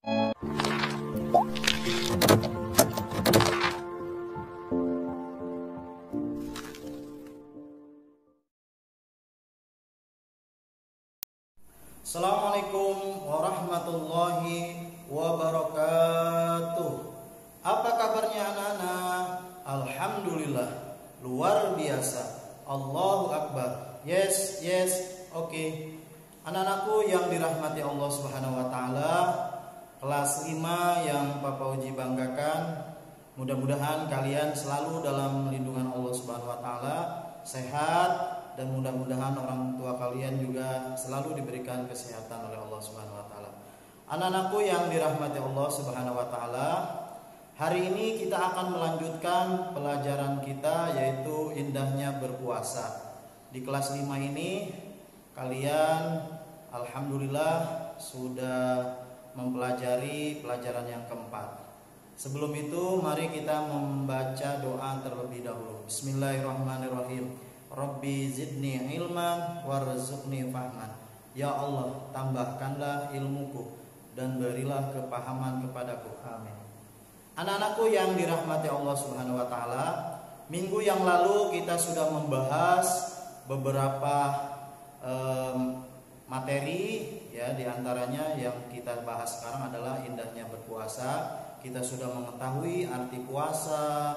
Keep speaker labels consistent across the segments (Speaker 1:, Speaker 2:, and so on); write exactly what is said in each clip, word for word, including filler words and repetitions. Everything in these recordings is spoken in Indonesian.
Speaker 1: Assalamualaikum warahmatullahi wabarakatuh. Apa kabarnya anak-anak? Alhamdulillah, luar biasa. Allahu Akbar. Yes, yes, oke okay. Anak-anakku yang dirahmati Allah Subhanahu wa taala, kelas lima yang Papa Uji banggakan, mudah-mudahan kalian selalu dalam lindungan Allah Subhanahu wa taala, sehat, dan mudah-mudahan orang tua kalian juga selalu diberikan kesehatan oleh Allah Subhanahu wa taala. Anak-anakku yang dirahmati Allah Subhanahu wa taala, hari ini kita akan melanjutkan pelajaran kita, yaitu indahnya berpuasa. Di kelas lima ini kalian alhamdulillah sudah mempelajari pelajaran yang keempat. Sebelum itu mari kita membaca doa terlebih dahulu. Bismillahirrahmanirrahim. Rabbi zidni ilman warzuqni fahman. Ya Allah, tambahkanlah ilmuku dan berilah kepahaman kepadaku. Amin. Anak-anakku yang dirahmati Allah Subhanahu wa taala, minggu yang lalu kita sudah membahas beberapa um, materi, ya, diantaranya yang kita bahas sekarang adalah indahnya berpuasa. Kita sudah mengetahui arti puasa,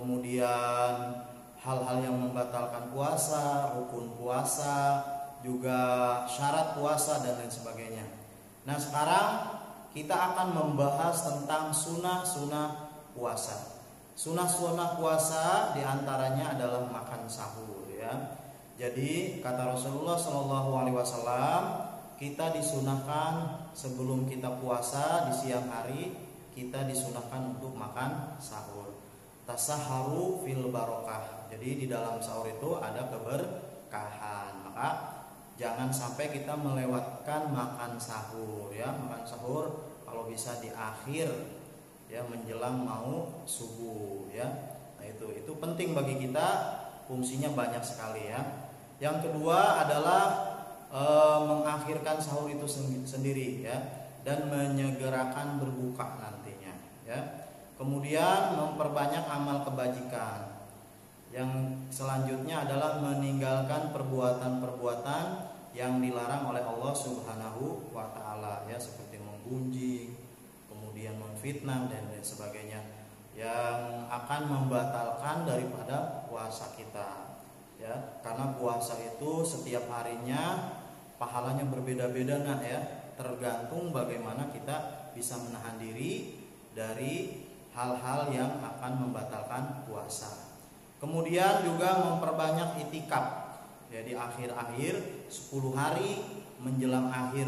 Speaker 1: kemudian hal-hal yang membatalkan puasa, rukun puasa, juga syarat puasa dan lain sebagainya. Nah, sekarang kita akan membahas tentang sunnah-sunnah puasa. Sunnah-sunnah puasa diantaranya adalah makan sahur, ya. Jadi kata Rasulullah Shallallahu Alaihi Wasallam, kita disunahkan sebelum kita puasa di siang hari, kita disunahkan untuk makan sahur. Tasaharu fil barokah. Jadi di dalam sahur itu ada keberkahan. Maka jangan sampai kita melewatkan makan sahur, ya. Makan sahur kalau bisa di akhir, ya, menjelang mau subuh, ya. Nah, itu itu penting bagi kita, fungsinya banyak sekali, ya. Yang kedua adalah e, mengakhirkan sahur itu sendiri, ya, dan menyegerakan berbuka nantinya, ya. Kemudian memperbanyak amal kebajikan. Yang selanjutnya adalah meninggalkan perbuatan-perbuatan yang dilarang oleh Allah Subhanahu wa taala, ya, seperti menggunjing, kemudian memfitnah dan lain sebagainya, yang akan membatalkan daripada puasa kita, ya. Karena puasa itu setiap harinya pahalanya berbeda-beda, nak, ya. Tergantung bagaimana kita bisa menahan diri dari hal-hal yang akan membatalkan puasa. Kemudian juga memperbanyak itikaf. Jadi akhir-akhir sepuluh hari menjelang akhir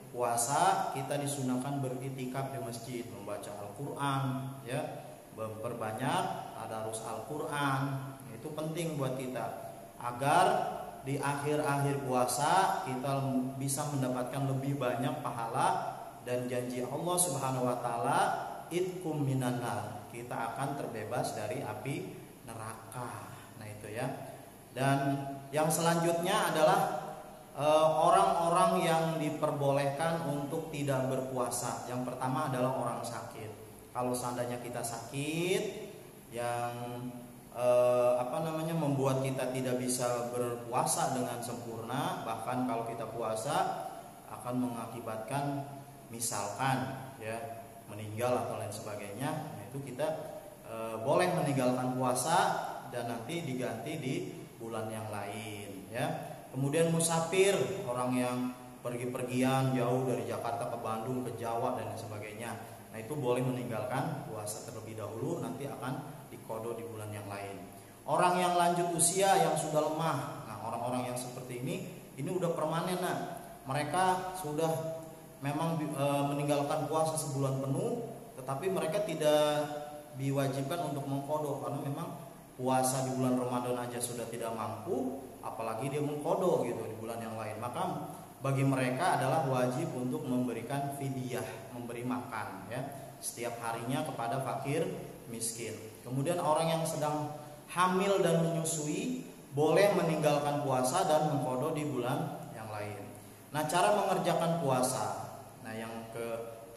Speaker 1: puasa kita disunahkan beritikaf di masjid, membaca Al-Qur'an, ya, memperbanyak tadarus Al-Qur'an. Itu penting buat kita agar di akhir-akhir puasa kita bisa mendapatkan lebih banyak pahala dan janji Allah Subhanahu wa taala, itkum minan nar, kita akan terbebas dari api neraka. Nah, itu, ya. Dan yang selanjutnya adalah e, orang-orang yang diperbolehkan untuk tidak berpuasa. Yang pertama adalah orang sakit. Kalau seandainya kita sakit yang e, apa namanya membuat kita tidak bisa berpuasa dengan sempurna, bahkan kalau kita puasa akan mengakibatkan misalkan, ya, meninggal atau lain sebagainya. Nah, itu kita e, boleh meninggalkan puasa dan nanti diganti di bulan yang lain, ya. Kemudian musafir, orang yang pergi-pergian jauh dari Jakarta ke Bandung, ke Jawa dan lain sebagainya. Nah, itu boleh meninggalkan puasa terlebih dahulu, nanti akan diqodo di bulan yang lain. Orang yang lanjut usia, yang sudah lemah, nah, orang-orang yang seperti ini ini udah permanen, nah. Mereka sudah memang e, meninggalkan puasa sebulan penuh, tetapi mereka tidak diwajibkan untuk mengqodo karena memang puasa di bulan Ramadan aja sudah tidak mampu, apalagi dia mengqodo gitu di bulan yang lain. Maka bagi mereka adalah wajib untuk memberikan fidyah, memberi makan, ya, setiap harinya kepada fakir miskin. Kemudian orang yang sedang hamil dan menyusui boleh meninggalkan puasa dan mengqodo di bulan yang lain. Nah, cara mengerjakan puasa. Nah, yang ke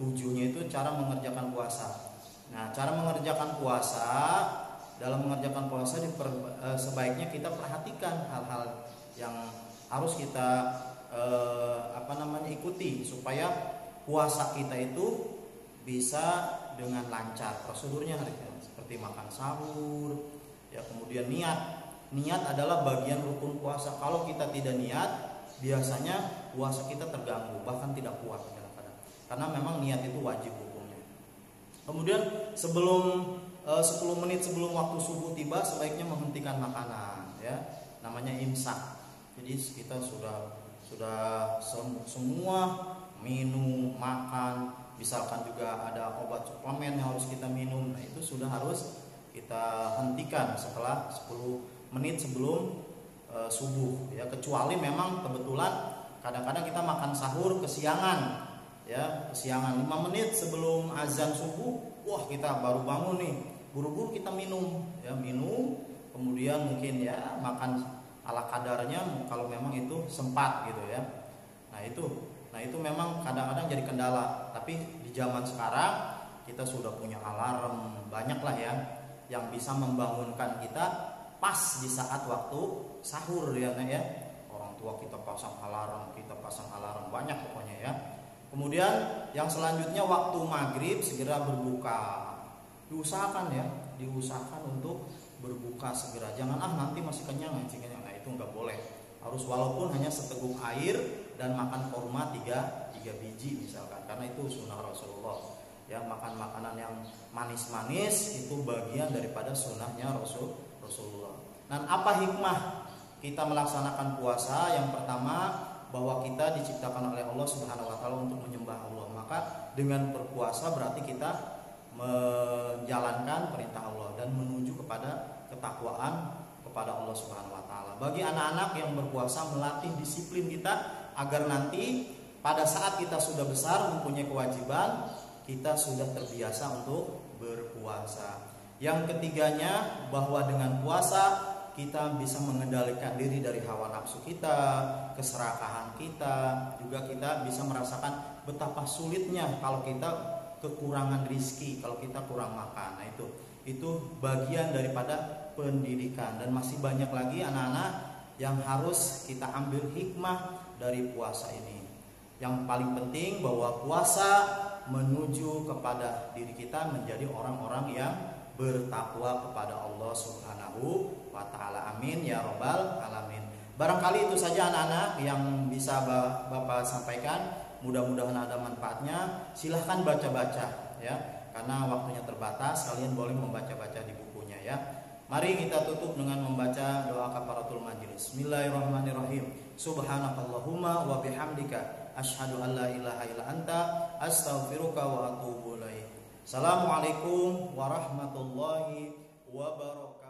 Speaker 1: ketujuhnya itu cara mengerjakan puasa. Nah, cara mengerjakan puasa, dalam mengerjakan puasa diper, eh, sebaiknya kita perhatikan hal-hal yang harus kita eh, apa namanya ikuti supaya puasa kita itu bisa dengan lancar. Prosedurnya seperti makan sahur, ya kemudian niat. Niat adalah bagian rukun puasa. Kalau kita tidak niat, biasanya puasa kita terganggu, bahkan tidak kuat kadang-kadang. Karena memang niat itu wajib hukumnya. Kemudian sebelum eh, sepuluh menit sebelum waktu subuh tiba, sebaiknya menghentikan makanan, ya. Namanya imsak. Jadi kita sudah sudah sem- semua minum, makan, misalkan juga ada obat suplemen yang harus kita minum, nah itu sudah harus kita hentikan setelah sepuluh menit sebelum e, subuh, ya. Kecuali memang kebetulan kadang-kadang kita makan sahur kesiangan, ya, kesiangan lima menit sebelum azan subuh, wah kita baru bangun nih, buru-buru kita minum, ya, minum, kemudian mungkin ya makan ala kadarnya kalau memang itu sempat gitu, ya. Nah itu Nah itu memang kadang-kadang jadi kendala. Tapi di zaman sekarang kita sudah punya alarm banyak lah, ya, yang bisa membangunkan kita pas di saat waktu sahur, ya, ya. Orang tua kita pasang alarm, kita pasang alarm banyak pokoknya, ya. Kemudian yang selanjutnya waktu maghrib segera berbuka. Diusahakan, ya, diusahakan untuk berbuka segera. Jangan ah nanti masih kenyang, masih kenyang. Nah itu nggak boleh. Harus walaupun hanya seteguk air dan makan kurma tiga, tiga biji misalkan, karena itu sunnah Rasulullah, ya. Makan makanan yang manis-manis itu bagian daripada sunnahnya Rasul Rasulullah. Dan apa hikmah kita melaksanakan puasa? Yang pertama, bahwa kita diciptakan oleh Allah Subhanahu wa taala untuk menyembah Allah. Maka dengan berpuasa berarti kita menjalankan perintah Allah dan menuju kepada ketakwaan kepada Allah Subhanahu wa taala. Bagi anak-anak yang berpuasa, melatih disiplin kita agar nanti pada saat kita sudah besar mempunyai kewajiban, kita sudah terbiasa untuk berpuasa. Yang ketiganya, bahwa dengan puasa kita bisa mengendalikan diri dari hawa nafsu kita, keserakahan kita, juga kita bisa merasakan betapa sulitnya kalau kita kekurangan rizki, kalau kita kurang makan. Nah itu itu bagian daripada pendidikan, dan masih banyak lagi anak-anak yang harus kita ambil hikmah dari puasa ini. Yang paling penting bahwa puasa menuju kepada diri kita menjadi orang-orang yang bertakwa kepada Allah Subhanahu wa taala. Amin ya rabbal alamin. Barangkali itu saja anak-anak yang bisa Bapak sampaikan. Mudah-mudahan ada manfaatnya. Silahkan baca-baca, ya, karena waktunya terbatas. Kalian boleh membaca-baca di bukunya, ya. Mari kita tutup dengan membaca doa kafaratul majelis. Bismillahirrahmanirrahim. Subhanakallahumma wa bihamdika asyhadu an la ilaha illa anta astaghfiruka wa atubu ilaik. Assalamualaikum warahmatullahi wabarakatuh.